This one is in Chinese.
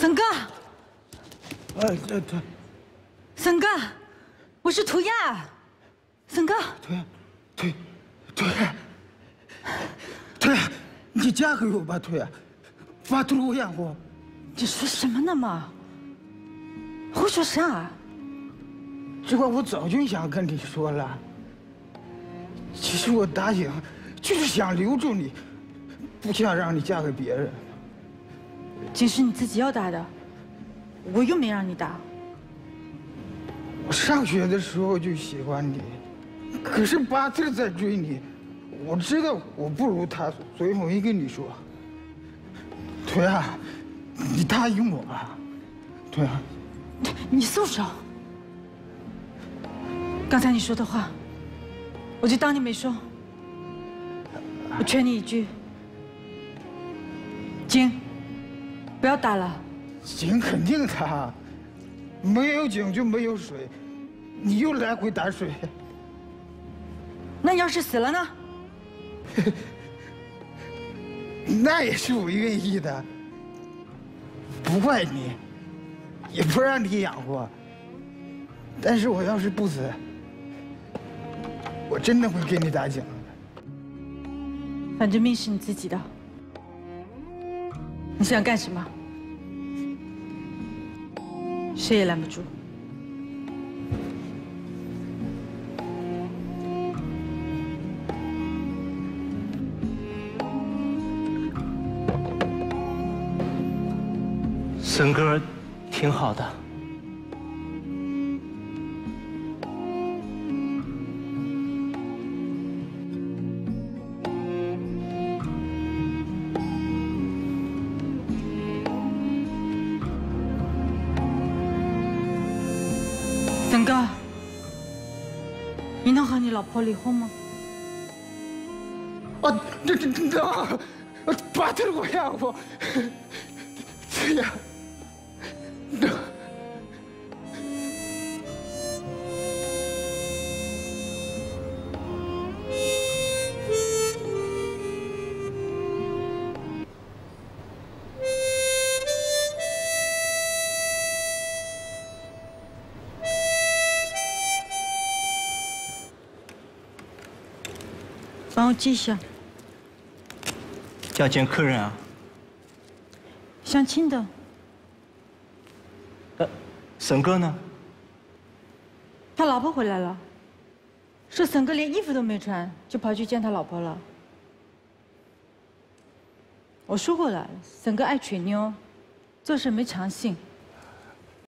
森哥， 对， 森哥，我是涂亚，森哥， 对，你嫁给我吧，对，把涂亚我。 你说什么呢嘛？胡说啥？ 这话我早就想跟你说了。其实我答应，就是想留住你，不想让你嫁给别人。 这是你自己要打的，我又没让你打。 我上学的时候就喜欢你，可是巴特在追你，我知道我不如他，所以我没跟你说。对啊，你答应我吧。对啊， 你松手。刚才你说的话，我就当你没说。我劝你一句，景，不要打了。 井肯定打，没有井就没有水，你又来回打水。 那你要是死了呢？ 那也是我愿意的，不怪你，也不让你养活。但是我要是不死，我真的会给你打井的。 反正命是你自己的，你想干什么，谁也拦不住。 森哥挺好的。 森哥，你能和你老婆离婚吗？ 能，巴特我呀，我，对呀。 帮我记一下。 要见客人啊？ 相亲的。 森哥呢？ 他老婆回来了，说森哥连衣服都没穿，就跑去见他老婆了。我说过了，森哥爱吹牛，做事没长性。